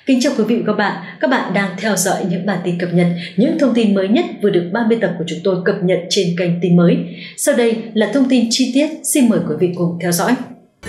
Kính chào quý vị và các bạn đang theo dõi những bản tin cập nhật, những thông tin mới nhất vừa được ban biên tập của chúng tôi cập nhật trên kênh tin mới. Sau đây là thông tin chi tiết, xin mời quý vị cùng theo dõi.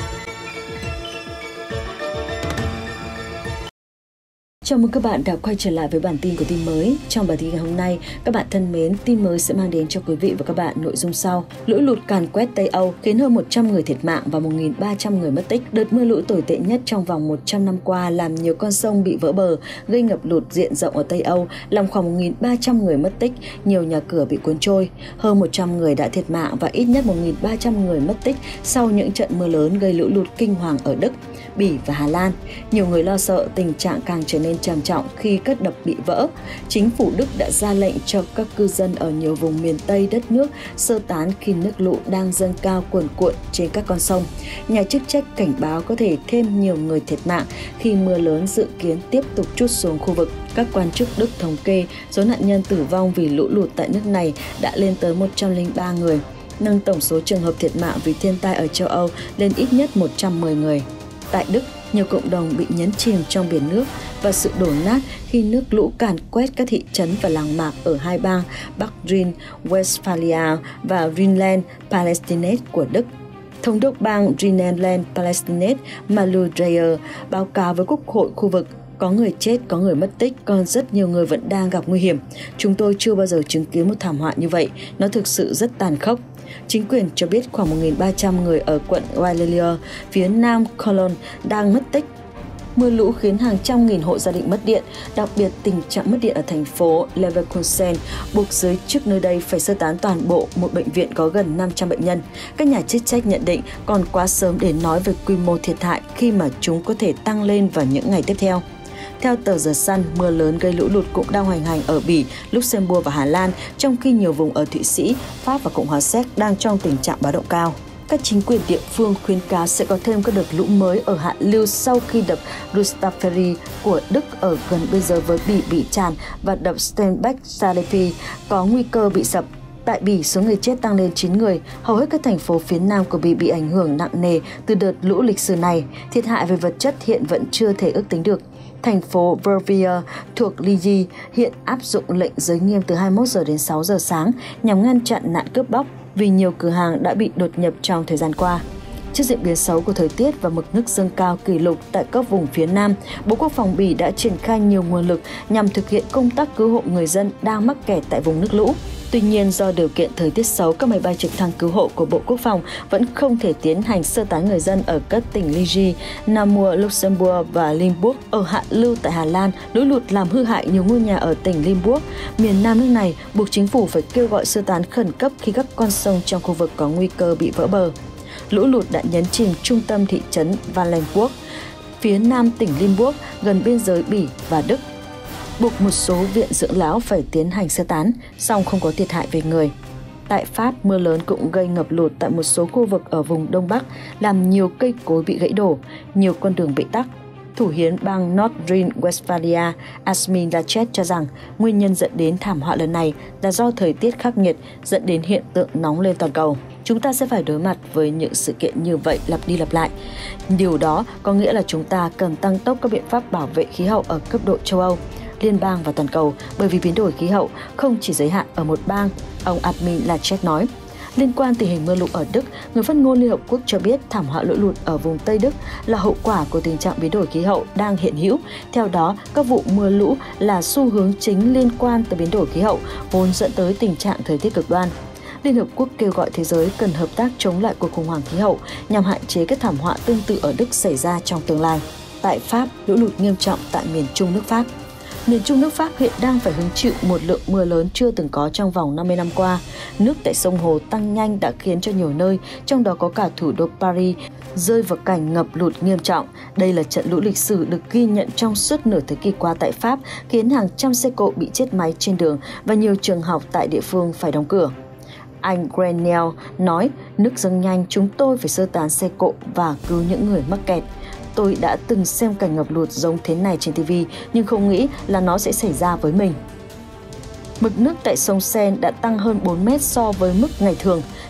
Chào mừng các bạn đã quay trở lại với bản tin của tin mới. Trong bản tin ngày hôm nay, các bạn thân mến, tin mới sẽ mang đến cho quý vị và các bạn nội dung sau. Lũ lụt càn quét Tây Âu khiến hơn 100 người thiệt mạng và 1.300 người mất tích. Đợt mưa lũ tồi tệ nhất trong vòng 100 năm qua làm nhiều con sông bị vỡ bờ, gây ngập lụt diện rộng ở Tây Âu, làm khoảng 1.300 người mất tích, nhiều nhà cửa bị cuốn trôi. Hơn 100 người đã thiệt mạng và ít nhất 1.300 người mất tích sau những trận mưa lớn gây lũ lụt kinh hoàng ở Đức, Bỉ và Hà Lan. Nhiều người lo sợ tình trạng càng trở nên trầm trọng khi các đập bị vỡ. Chính phủ Đức đã ra lệnh cho các cư dân ở nhiều vùng miền Tây đất nước sơ tán khi nước lũ đang dâng cao cuồn cuộn trên các con sông. Nhà chức trách cảnh báo có thể thêm nhiều người thiệt mạng khi mưa lớn dự kiến tiếp tục trút xuống khu vực. Các quan chức Đức thống kê số nạn nhân tử vong vì lũ lụt tại nước này đã lên tới 103 người, nâng tổng số trường hợp thiệt mạng vì thiên tai ở châu Âu lên ít nhất 110 người. Tại Đức, nhiều cộng đồng bị nhấn chìm trong biển nước và sự đổ nát khi nước lũ càn quét các thị trấn và làng mạc ở hai bang Bắc Rhine-Westphalia và Rhineland-Palatinate của Đức. Thống đốc bang Rhineland-Palatinate Malu Dreyer báo cáo với Quốc hội khu vực: có người chết, có người mất tích, còn rất nhiều người vẫn đang gặp nguy hiểm. Chúng tôi chưa bao giờ chứng kiến một thảm họa như vậy, nó thực sự rất tàn khốc. Chính quyền cho biết khoảng 1.300 người ở quận Wallelier, phía nam Cologne đang mất tích. Mưa lũ khiến hàng trăm nghìn hộ gia đình mất điện, đặc biệt tình trạng mất điện ở thành phố Leverkusen buộc giới chức nơi đây phải sơ tán toàn bộ một bệnh viện có gần 500 bệnh nhân. Các nhà chức trách nhận định còn quá sớm để nói về quy mô thiệt hại khi mà chúng có thể tăng lên vào những ngày tiếp theo. Theo tờ The Sun, mưa lớn gây lũ lụt cũng đang hoành hành ở Bỉ, Luxembourg và Hà Lan, trong khi nhiều vùng ở Thụy Sĩ, Pháp và Cộng hòa Séc đang trong tình trạng báo động cao. Các chính quyền địa phương khuyến cáo sẽ có thêm các đợt lũ mới ở hạ lưu sau khi đập Rustaferry của Đức ở gần biên giới với Bỉ bị tràn và đập Steinbach-Salefi có nguy cơ bị sập. Tại Bỉ, số người chết tăng lên 9 người, hầu hết các thành phố phía nam của Bỉ bị ảnh hưởng nặng nề từ đợt lũ lịch sử này. Thiệt hại về vật chất hiện vẫn chưa thể ước tính được. Thành phố Verviers thuộc Ligy hiện áp dụng lệnh giới nghiêm từ 21 giờ đến 6 giờ sáng nhằm ngăn chặn nạn cướp bóc vì nhiều cửa hàng đã bị đột nhập trong thời gian qua. Trước diễn biến xấu của thời tiết và mực nước dâng cao kỷ lục tại các vùng phía Nam, Bộ Quốc phòng Bỉ đã triển khai nhiều nguồn lực nhằm thực hiện công tác cứu hộ người dân đang mắc kẹt tại vùng nước lũ. Tuy nhiên, do điều kiện thời tiết xấu, các máy bay trực thăng cứu hộ của Bộ Quốc phòng vẫn không thể tiến hành sơ tán người dân ở các tỉnh Ligy, Namur, Luxembourg và Limburg. Ở hạ lưu tại Hà Lan, lũ lụt làm hư hại nhiều ngôi nhà ở tỉnh Limburg, miền nam nước này, buộc chính phủ phải kêu gọi sơ tán khẩn cấp khi các con sông trong khu vực có nguy cơ bị vỡ bờ. Lũ lụt đã nhấn chìm trung tâm thị trấn Wallenburg, phía nam tỉnh Limburg, gần biên giới Bỉ và Đức, buộc một số viện dưỡng lão phải tiến hành sơ tán, song không có thiệt hại về người. Tại Pháp, mưa lớn cũng gây ngập lụt tại một số khu vực ở vùng Đông Bắc, làm nhiều cây cối bị gãy đổ, nhiều con đường bị tắc. Thủ hiến bang North Rhine-Westphalia Asmin Laschet cho rằng nguyên nhân dẫn đến thảm họa lần này là do thời tiết khắc nghiệt dẫn đến hiện tượng nóng lên toàn cầu. Chúng ta sẽ phải đối mặt với những sự kiện như vậy lặp đi lặp lại. Điều đó có nghĩa là chúng ta cần tăng tốc các biện pháp bảo vệ khí hậu ở cấp độ châu Âu, liên bang và toàn cầu, bởi vì biến đổi khí hậu không chỉ giới hạn ở một bang, ông Asmin Laschet nói. Liên quan tình hình mưa lũ ở Đức, người phát ngôn Liên Hợp Quốc cho biết thảm họa lũ lụt ở vùng Tây Đức là hậu quả của tình trạng biến đổi khí hậu đang hiện hữu. Theo đó, các vụ mưa lũ là xu hướng chính liên quan tới biến đổi khí hậu, vốn dẫn tới tình trạng thời tiết cực đoan. Liên Hợp Quốc kêu gọi thế giới cần hợp tác chống lại cuộc khủng hoảng khí hậu nhằm hạn chế các thảm họa tương tự ở Đức xảy ra trong tương lai. Tại Pháp, lũ lụt nghiêm trọng tại miền Trung nước Pháp. Miền Trung nước Pháp hiện đang phải hứng chịu một lượng mưa lớn chưa từng có trong vòng 50 năm qua. Nước tại sông Hồ tăng nhanh đã khiến cho nhiều nơi, trong đó có cả thủ đô Paris, rơi vào cảnh ngập lụt nghiêm trọng. Đây là trận lũ lịch sử được ghi nhận trong suốt nửa thế kỷ qua tại Pháp, khiến hàng trăm xe cộ bị chết máy trên đường và nhiều trường học tại địa phương phải đóng cửa. Anh Grenell nói, nước dâng nhanh, chúng tôi phải sơ tán xe cộ và cứu những người mắc kẹt. Tôi đã từng xem cảnh ngập lụt giống thế này trên TV, nhưng không nghĩ là nó sẽ xảy ra với mình. Mực nước tại sông Seine đã tăng hơn 4 mét so với mức ngày thường.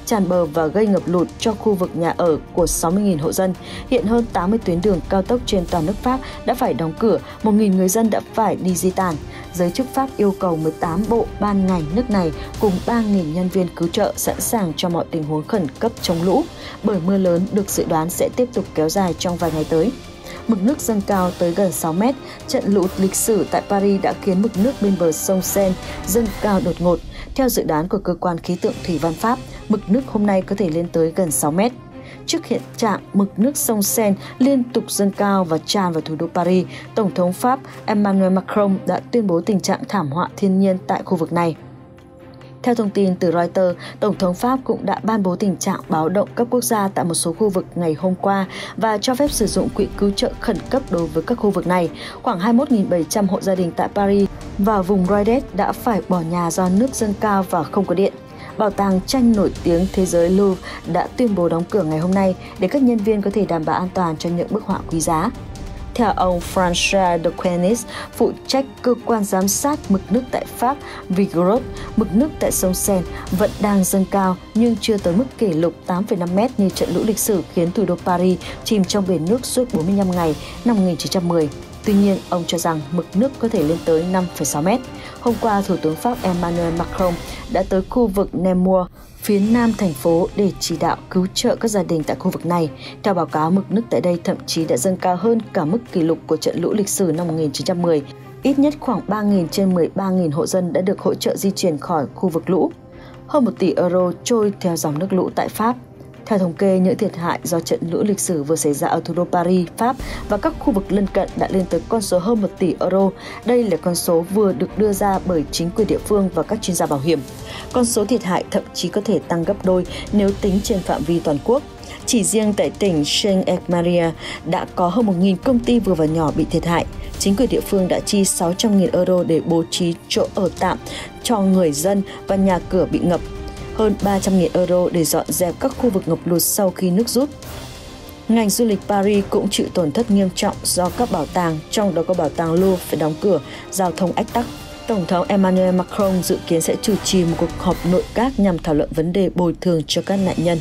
tràn bờ và gây ngập lụt cho khu vực nhà ở của 60.000 hộ dân. Hiện hơn 80 tuyến đường cao tốc trên toàn nước Pháp đã phải đóng cửa, 1.000 người dân đã phải đi di tản. Giới chức Pháp yêu cầu 18 bộ ban ngành nước này cùng 3.000 nhân viên cứu trợ sẵn sàng cho mọi tình huống khẩn cấp chống lũ, bởi mưa lớn được dự đoán sẽ tiếp tục kéo dài trong vài ngày tới. Mực nước dâng cao tới gần 6 mét, trận lũ lịch sử tại Paris đã khiến mực nước bên bờ sông Seine dâng cao đột ngột. Theo dự đoán của cơ quan khí tượng thủy văn Pháp, mực nước hôm nay có thể lên tới gần 6 mét. Trước hiện trạng mực nước sông Seine liên tục dâng cao và tràn vào thủ đô Paris, Tổng thống Pháp Emmanuel Macron đã tuyên bố tình trạng thảm họa thiên nhiên tại khu vực này. Theo thông tin từ Reuters, Tổng thống Pháp cũng đã ban bố tình trạng báo động cấp quốc gia tại một số khu vực ngày hôm qua và cho phép sử dụng quỹ cứu trợ khẩn cấp đối với các khu vực này. Khoảng 21.700 hộ gia đình tại Paris và vùng Rhodes đã phải bỏ nhà do nước dâng cao và không có điện. Bảo tàng tranh nổi tiếng thế giới Louvre đã tuyên bố đóng cửa ngày hôm nay để các nhân viên có thể đảm bảo an toàn cho những bức họa quý giá. Theo ông François de Quenis, phụ trách cơ quan giám sát mực nước tại Pháp Vigorot, mực nước tại sông Seine vẫn đang dâng cao nhưng chưa tới mức kỷ lục 8,5 mét như trận lũ lịch sử khiến thủ đô Paris chìm trong bể nước suốt 45 ngày năm 1910. Tuy nhiên, ông cho rằng mực nước có thể lên tới 5,6 mét. Hôm qua, Thủ tướng Pháp Emmanuel Macron đã tới khu vực Nemours, phía nam thành phố để chỉ đạo cứu trợ các gia đình tại khu vực này. Theo báo cáo, mực nước tại đây thậm chí đã dâng cao hơn cả mức kỷ lục của trận lũ lịch sử năm 1910. Ít nhất khoảng 3.000 trên 13.000 hộ dân đã được hỗ trợ di chuyển khỏi khu vực lũ. Hơn 1 tỷ euro trôi theo dòng nước lũ tại Pháp. Theo thống kê, những thiệt hại do trận lũ lịch sử vừa xảy ra ở thủ đô Paris, Pháp và các khu vực lân cận đã lên tới con số hơn 1 tỷ euro. Đây là con số vừa được đưa ra bởi chính quyền địa phương và các chuyên gia bảo hiểm. Con số thiệt hại thậm chí có thể tăng gấp đôi nếu tính trên phạm vi toàn quốc. Chỉ riêng tại tỉnh Saint-Maria đã có hơn 1.000 công ty vừa và nhỏ bị thiệt hại. Chính quyền địa phương đã chi 600.000 euro để bố trí chỗ ở tạm cho người dân và nhà cửa bị ngập, hơn 300.000 euro để dọn dẹp các khu vực ngập lụt sau khi nước rút. Ngành du lịch Paris cũng chịu tổn thất nghiêm trọng do các bảo tàng, trong đó có bảo tàng Louvre phải đóng cửa, giao thông ách tắc. Tổng thống Emmanuel Macron dự kiến sẽ chủ trì một cuộc họp nội các nhằm thảo luận vấn đề bồi thường cho các nạn nhân.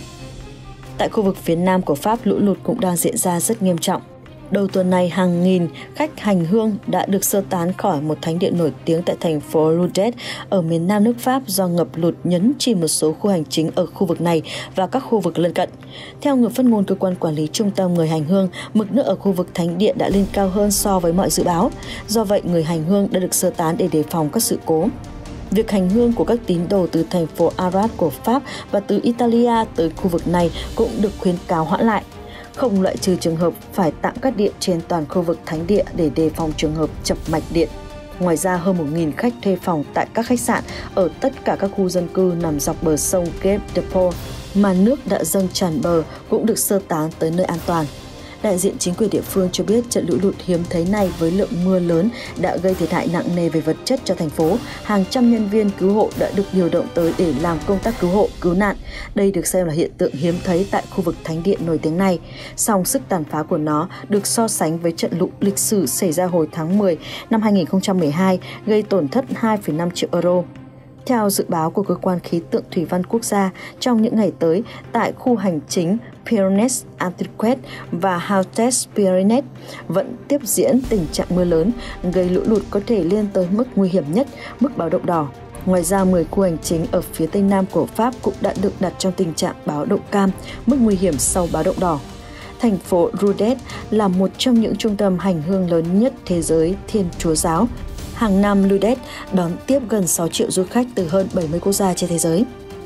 Tại khu vực phía nam của Pháp, lũ lụt cũng đang diễn ra rất nghiêm trọng. Đầu tuần này, hàng nghìn khách hành hương đã được sơ tán khỏi một thánh điện nổi tiếng tại thành phố Lourdes ở miền nam nước Pháp do ngập lụt nhấn chìm một số khu hành chính ở khu vực này và các khu vực lân cận. Theo người phát ngôn cơ quan quản lý trung tâm người hành hương, mực nước ở khu vực thánh điện đã lên cao hơn so với mọi dự báo. Do vậy, người hành hương đã được sơ tán để đề phòng các sự cố. Việc hành hương của các tín đồ từ thành phố Arras của Pháp và từ Italia tới khu vực này cũng được khuyến cáo hoãn lại, không loại trừ trường hợp phải tạm cắt điện trên toàn khu vực thánh địa để đề phòng trường hợp chập mạch điện. Ngoài ra, hơn 1.000 khách thuê phòng tại các khách sạn ở tất cả các khu dân cư nằm dọc bờ sông Gave de Pau mà nước đã dâng tràn bờ cũng được sơ tán tới nơi an toàn. Đại diện chính quyền địa phương cho biết trận lũ lụt hiếm thấy này với lượng mưa lớn đã gây thiệt hại nặng nề về vật chất cho thành phố. Hàng trăm nhân viên cứu hộ đã được điều động tới để làm công tác cứu hộ, cứu nạn. Đây được xem là hiện tượng hiếm thấy tại khu vực thánh điện nổi tiếng này. Song sức tàn phá của nó được so sánh với trận lũ lịch sử xảy ra hồi tháng 10 năm 2012, gây tổn thất 2,5 triệu euro. Theo dự báo của cơ quan khí tượng thủy văn quốc gia, trong những ngày tới, tại khu hành chính Pyrénées-Atlantiques và Hautes-Pyrénées vẫn tiếp diễn tình trạng mưa lớn, gây lũ lụt có thể lên tới mức nguy hiểm nhất, mức báo động đỏ. Ngoài ra, 10 khu hành chính ở phía tây nam của Pháp cũng đã được đặt trong tình trạng báo động cam, mức nguy hiểm sau báo động đỏ. Thành phố Lourdes là một trong những trung tâm hành hương lớn nhất thế giới Thiên Chúa giáo. Hàng năm, Lourdes đón tiếp gần 6 triệu du khách từ hơn 70 quốc gia trên thế giới.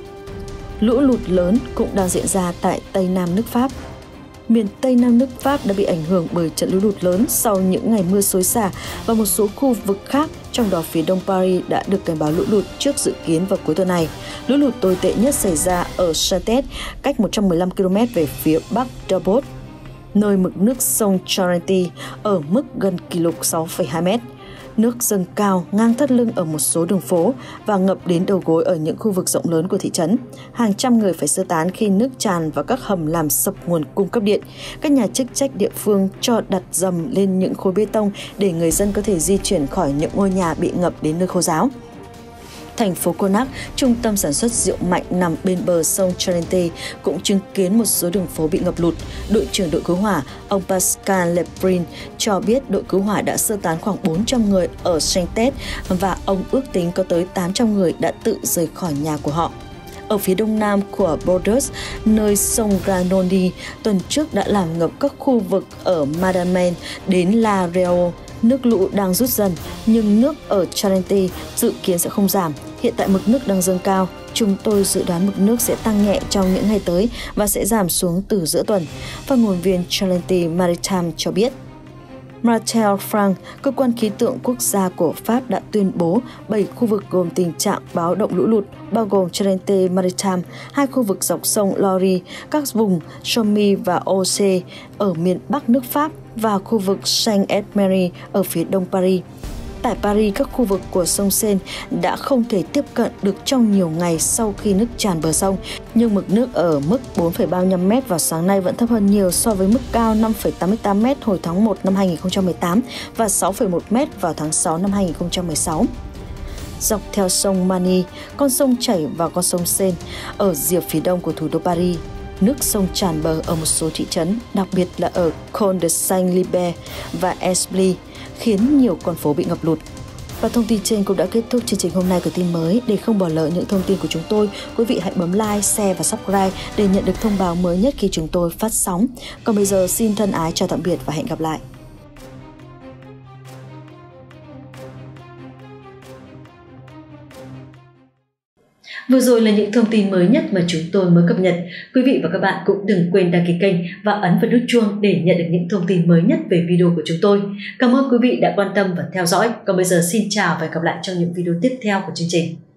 Lũ lụt lớn cũng đang diễn ra tại Tây Nam nước Pháp. Miền Tây Nam nước Pháp đã bị ảnh hưởng bởi trận lũ lụt lớn sau những ngày mưa xối xả và một số khu vực khác, trong đó phía đông Paris đã được cảnh báo lũ lụt trước dự kiến vào cuối tuần này. Lũ lụt tồi tệ nhất xảy ra ở Chartres, cách 115 km về phía bắc Darbot, nơi mực nước sông Charente ở mức gần kỷ lục 6,2 mét. Nước dâng cao ngang thắt lưng ở một số đường phố và ngập đến đầu gối ở những khu vực rộng lớn của thị trấn. Hàng trăm người phải sơ tán khi nước tràn vào các hầm làm sập nguồn cung cấp điện. Các nhà chức trách địa phương cho đặt dầm lên những khối bê tông để người dân có thể di chuyển khỏi những ngôi nhà bị ngập đến nơi khô ráo. Thành phố Connacht, trung tâm sản xuất rượu mạnh nằm bên bờ sông Charente, cũng chứng kiến một số đường phố bị ngập lụt. Đội trưởng đội cứu hỏa, ông Pascal Leprin, cho biết đội cứu hỏa đã sơ tán khoảng 400 người ở Saint-Ted và ông ước tính có tới 800 người đã tự rời khỏi nhà của họ. Ở phía đông nam của Bordeaux, nơi sông Granoni tuần trước đã làm ngập các khu vực ở Madamain đến La Réole. Nước lũ đang rút dần, nhưng nước ở Charente dự kiến sẽ không giảm. Hiện tại mực nước đang dâng cao. Chúng tôi dự đoán mực nước sẽ tăng nhẹ trong những ngày tới và sẽ giảm xuống từ giữa tuần. Phát ngôn viên Charente Maritime cho biết. Martel Franck, cơ quan khí tượng quốc gia của Pháp đã tuyên bố 7 khu vực gồm tình trạng báo động lũ lụt, bao gồm Charente Maritime, 2 khu vực dọc sông Loire, các vùng Chaumy và Oise ở miền Bắc nước Pháp và khu vực Saint-Exupéry ở phía đông Paris. Tại Paris, các khu vực của sông Seine đã không thể tiếp cận được trong nhiều ngày sau khi nước tràn bờ sông, nhưng mực nước ở mức 4,35 m vào sáng nay vẫn thấp hơn nhiều so với mức cao 5,88 m hồi tháng 1 năm 2018 và 6,1 m vào tháng 6 năm 2016. Dọc theo sông Mani, con sông chảy vào con sông Seine ở rìa phía đông của thủ đô Paris. Nước sông tràn bờ ở một số thị trấn, đặc biệt là ở Col de Saint-Liber và Esply, khiến nhiều con phố bị ngập lụt. Và thông tin trên cũng đã kết thúc chương trình hôm nay của tin mới. Để không bỏ lỡ những thông tin của chúng tôi, quý vị hãy bấm like, share và subscribe để nhận được thông báo mới nhất khi chúng tôi phát sóng. Còn bây giờ xin thân ái chào tạm biệt và hẹn gặp lại. Vừa rồi là những thông tin mới nhất mà chúng tôi mới cập nhật. Quý vị và các bạn cũng đừng quên đăng ký kênh và ấn vào nút chuông để nhận được những thông tin mới nhất về video của chúng tôi. Cảm ơn quý vị đã quan tâm và theo dõi. Còn bây giờ xin chào và hẹn gặp lại trong những video tiếp theo của chương trình.